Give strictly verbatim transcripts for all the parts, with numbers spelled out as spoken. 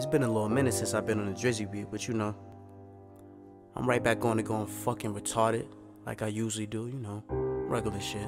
It's been a little minute since I've been on the Drizzy beat, but you know, I'm right back on to going fucking retarded, like I usually do, you know, regular shit.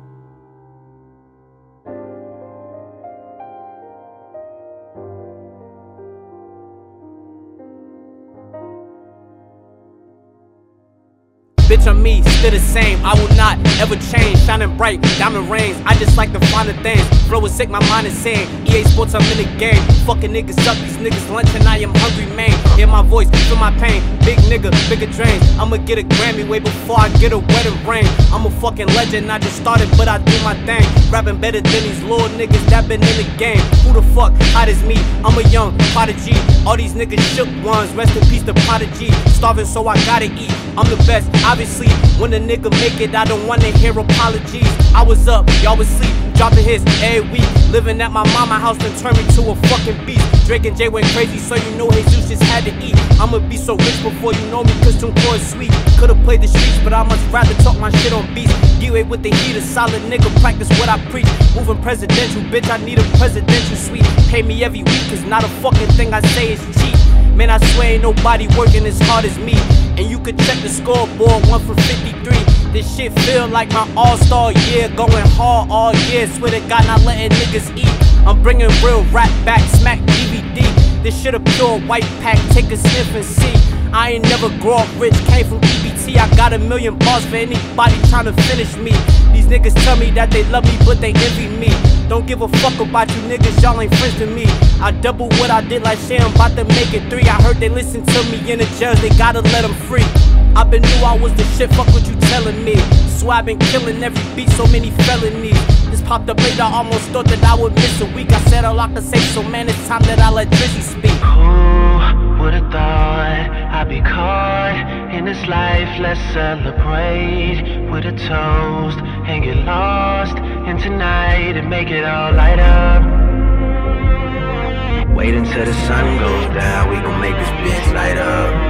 Bitch, I'm me, still the same, I will not ever change. Shining bright, diamond rings, I just like the finer things. Flow is sick, my mind is sane. E A Sports, I'm in the game. Fucking niggas up, these niggas lunch and I am hungry, man. Hear my voice, feel my pain. Big nigga, bigger dreams. I'ma get a Grammy way before I get a wedding ring. I'm a fucking legend, I just started, but I do my thing. Rapping better than these little niggas that been in the game. Who the fuck hot as me? I'm a young prodigy. All these niggas shook ones, rest in peace the prodigy. Starving so I gotta eat, I'm the best, obviously. When a nigga make it, I don't wanna hear apologies. I was up, y'all was sleep, dropping hits every week. Living at my mama house and turned me to a fucking beast. Drake and Jay went crazy, so you know Jesus just had to eat. I'ma be so rich before you know me, cause TuneCore is sweet. Could've played the streets, but I much rather talk my shit on beats. D-Way with the heat, a solid nigga, practice what I preach. Moving presidential, bitch, I need a presidential suite. Pay me every week, cause not a fucking thing I say is cheap. Man, I swear ain't nobody working as hard as me. And you could check the scoreboard, one for fifty-three. This shit feel like my all-star year, going hard all year. Swear to God, not letting niggas eat. I'm bringing real rap back, smack D V D. This shit a pure white pack, take a sniff and see. I ain't never grow up rich, came from E B T. I got a million bars for anybody trying to finish me. These niggas tell me that they love me, but they envy me. Don't give a fuck about you niggas, y'all ain't friends to me. I double what I did like shit, I'm about to make it three. I heard they listen to me in the jails, they gotta let them free. I been knew I was the shit, fuck what you telling me. So I been killing every beat, so many felonies. This popped up late, I almost thought that I would miss a week. I said all I could say, so man, it's time that I let Drizzy speak. Who would've thought I'd be caught in this life? Let's celebrate with a toast and get lost in tonight and make it all light up. Wait until the sun goes down, we gon' make this bitch light up.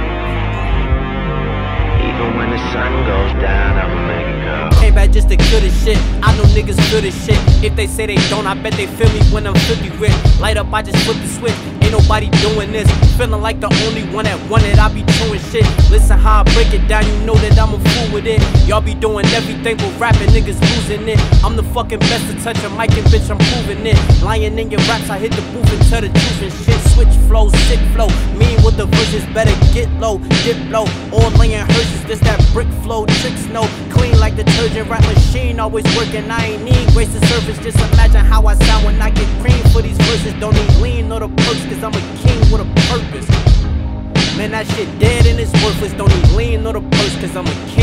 Even when the sun goes down, I'ma make it go. Came back just the good as shit. I know niggas good as shit. If they say they don't, I bet they feel me when I'm flippy rich. Light up, I just flip the switch. Ain't nobody doing this. Feeling like the only one that won it. I be doing shit. Listen how I break it down, you know that I'm a fool with it. Y'all be doing everything but rapping, niggas losing it. I'm the fucking best to touch a mic and bitch, I'm proving it. Lying in your raps, I hit the booth and tell the truth and shit. Switch flow, sick flow. Mean with the verses, better get low, dip low. All laying hearses, this that brick flow. Tricks no clean like detergent, rap machine always working. I ain't need grace to surface. Just imagine how I sound when I get cream for these verses. Don't need lean or the perks, cause I'm a king with a purpose. Man, that shit dead and it's worthless. Don't need lean or the perks, cause I'm a king.